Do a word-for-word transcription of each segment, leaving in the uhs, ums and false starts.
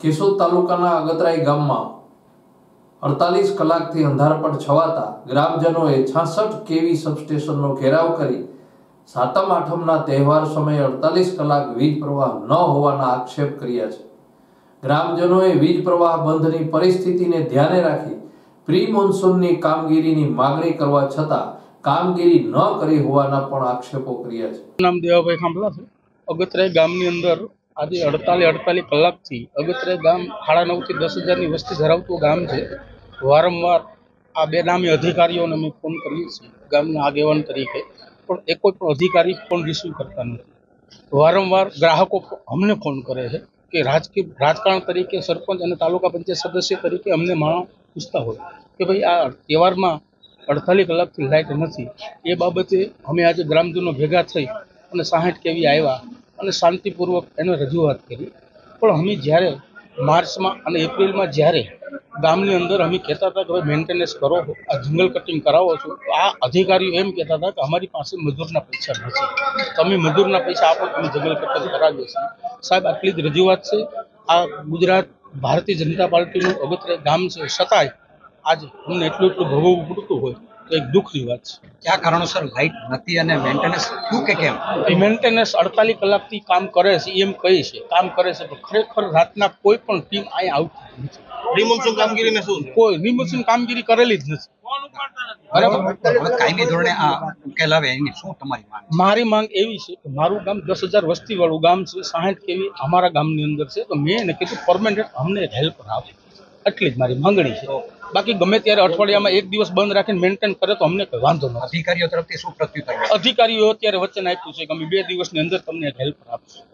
કેશોદ તાલુકાના અગતરાઈ ગામમાં અડતાલીસ કલાકથી અંધારપટ છવાતા ગ્રામજનોએ છાસઠ કેવી સબસ્ટેશનનો ઘેરાવ કરી સાતમ આઠમના તહેવાર સમયે અડતાલીસ કલાક વીજ પ્રવાહ ન હોવાના આક્ષેપ કર્યા છે। ગ્રામજનોએ વીજ પ્રવાહ બંધની પરિસ્થિતિને ધ્યાને રાખી પ્રી મોન્સૂનની કામગીરીની માંગણી કરવા છતાં કામગીરી ન કરી હોવાના પણ આક્ષેપો કર્યા છે। નામ દેવાભાઈ ખાંભલા છે। અગતરાઈ ગામની અંદર આજે અડતાલીસ અડતાલીસ કલાકથી અગતરાઈ ગામ સાડા નવથી દસ હજારની વસ્તી ધરાવતું ગામ છે। વારંવાર આ બેનામી અધિકારીઓને અમે ફોન કરીએ છીએ ગામના આગેવાન તરીકે, પણ એ કોઈ પણ અધિકારી ફોન રિસીવ કરતા નથી। વારંવાર ગ્રાહકો અમને ફોન કરે છે કે રાજકીય રાજકારણ તરીકે સરપંચ અને તાલુકા પંચાયત સદસ્ય તરીકે અમને માણસ પૂછતા હોય કે ભાઈ આ તહેવારમાં અડતાલીસ કલાકથી લાઇટ નથી। એ બાબતે અમે આજે ગ્રામજનો ભેગા થઈ અને સાહીઠ કેવી આવ્યા અને શાંતિપૂર્વક એને રજૂઆત કરી, પણ અમે જ્યારે માર્ચમાં અને એપ્રિલમાં જ્યારે ગામની અંદર અમે કહેતા હતા કે ભાઈ મેન્ટેનન્સ કરો, આ જંગલ કટિંગ કરાવો છો, આ અધિકારીઓ એમ કહેતા હતા કે અમારી પાસે મજૂરના પૈસા નથી, તમે મજૂરના પૈસા આપો તમે જંગલ કટિંગ કરાવીએ છીએ। સાહેબ આટલી જ રજૂઆત છે। આ ગુજરાત ભારતીય જનતા પાર્ટીનું અગતરાઈ ગામ છે, છતાંય આજે અમને એટલું એટલું ભોગવવું પડતું હોય તો એક દુઃખની વાત છે। કયા કારણોસર લાઇટ નથી અને મેન્ટેનન્સ શું કે કેમ? એ મેન્ટેનન્સ અડતાલીસ કલાકથી કામ કરે છે એમ કહે છે, કામ કરે છે, પણ ખરેખર રાતના કોઈ પણ ટીમ અહીંયા આવતી નથી। રિમોન્સૂન કામગીરીને શું કોઈ રિમોન્સૂન કામગીરી કરેલી જ નથી। બરાબર, કાયમી ધોરણે આ ઉકેલ આવે એની શું તમારી માંગ? મારી માંગ એવી છે કે મારું ગામ દસ હજાર વસ્તી વાળું ગામ છે, સાહીઠ કેવી અમારા ગામની અંદર છે, તો મેં એને કીધું પરમેનન્ટ અમને હેલ્પ આપે, એટલી જ મારી માંગણી છે। બાકી ગમે ત્યારે અઠવાડિયામાં એક દિવસ બંધ રાખીને મેન્ટેન કરે તો અમને કોઈ વાંધો નથી। અધિકારીઓ તરફથી શું પ્રત્યુત્તર? અધિકારીઓ અત્યારે વચન આપ્યું છે કે અમે બે દિવસની અંદર તમને હેલ્પ આપશું।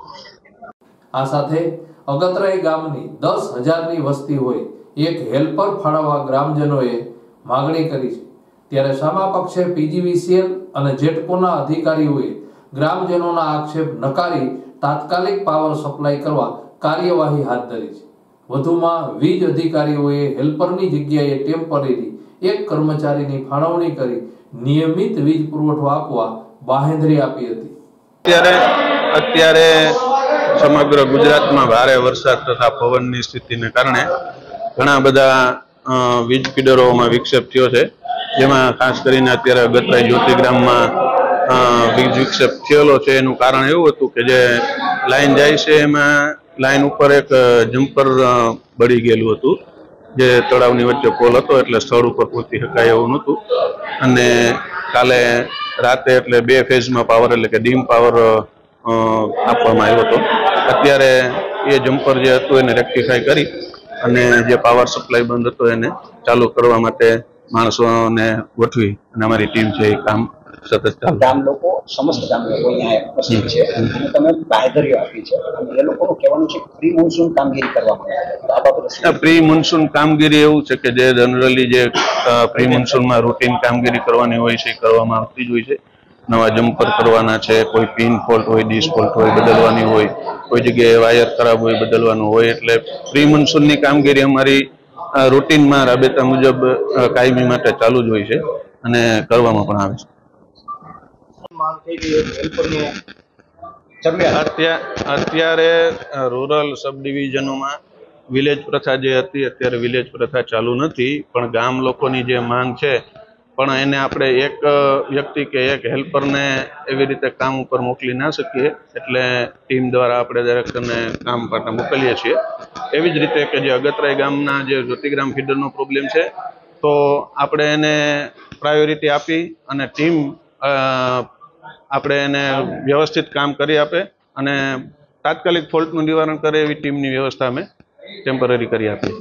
આ સાથે અગતરાઈ ગામની દસ હજારની વસ્તી હોય એક હેલ્પર ફાળવવા ગ્રામજનોએ માગણી કરી છે। ત્યારે સામા પક્ષે પીજીવીસીએલ અને જેટકોના અધિકારીઓએ ગ્રામજનોના આક્ષેપ નકારી તાત્કાલિક પાવર સપ્લાય કરવા કાર્યવાહી હાથ ધરી છે। વધુમાં વીજ અધિકારીઓએ હેલ્પરની જગ્યાએ ટેમ્પરરી એક કર્મચારીની ફાળવણી કરી નિયમિત વીજ પુરવઠો આપવા બાહેંધરી આપી હતી। અત્યારે અત્યારે સમગ્ર ગુજરાતમાં ભારે વરસાદ તથા પવનની સ્થિતિને કારણે ઘણા બધા વીજ ફીડરોમાં વિક્ષેપ થયો છે, જેમાં ખાસ કરીને અત્યારે અગતરાઈ જ્યોતિગ્રામમાં વીજ વિક્ષેપ થયેલો છે। એનું કારણ એવું હતું કે જે લાઈન જાય છે એમાં લાઈન ઉપર એક જમ્પર બળી ગયેલું હતું, જે તળાવની વચ્ચે પોલ હતો એટલે સ્થળ ઉપર પહોંચી શકાય એવું નહોતું, અને કાલે રાતે એટલે બે ફેઝમાં પાવર એટલે કે ડીમ પાવર આપવામાં આવ્યો હતો। અત્યારે એ જમ્પર જે હતું એને રેક્ટિફાઈ કરી અને જે પાવર સપ્લાય બંધ હતો એને ચાલુ કરવા માટે માણસોને ગોઠવી અને અમારી ટીમ છે એ કામ સતત ચાલુ। ગામ લોકો સમસ્ત ગામ લોકો અહીંયા ઉપસ્થિત છે અને તમે બાહેધરીઓ આપી છે અને એ લોકોનું કહેવાનું છે પ્રી મોન્સૂન કામગીરી કરવામાં આવે તો આ બાબતે પ્રી મોન્સૂન કામગીરી એવું છે કે જે જનરલી જે પ્રી મોન્સૂનમાં રૂટીન કામગીરી કરવાની હોય છે એ કરવામાં આવતી જ હોય છે। નવા જમ્પર કરવાના છે, કોઈ પિન ફોલ્ટ હોય, ડીશ ફોલ્ટ હોય બદલવાની હોય, કોઈ જગ્યાએ વાયર ખરાબ હોય બદલવાનું હોય, એટલે પ્રી મોન્સૂનની કામગીરી અમારી રૂટીનમાં રાબેતા મુજબ કાયમી માટે ચાલુ જ હોય છે અને કરવામાં પણ આવે છે। અત્યારે રૂરલ સબ ડિવિઝનોમાં વિલેજ પ્રથા જે હતી અત્યારે વિલેજ પ્રથા ચાલુ નથી, પણ ગામ લોકોની જે માંગ છે પણ એને આપણે એક વ્યક્તિ કે એક હેલ્પરને એવી રીતે કામ ઉપર મોકલી ના શકીએ, એટલે ટીમ દ્વારા આપણે દરેકને કામ માટે મોકલીએ છીએ। એવી જ રીતે કે જે અગતરાઈ ગામના જે જ્યોતિગ્રામ ફીડરનો પ્રોબ્લેમ છે તો આપણે એને પ્રાયોરિટી આપી અને ટીમ આપણે એને વ્યવસ્થિત કામ કરી આપે અને તાત્કાલિક ફોલ્ટનું નિવારણ કરે એવી ટીમની વ્યવસ્થા અમે ટેમ્પરરી કરી આપીએ।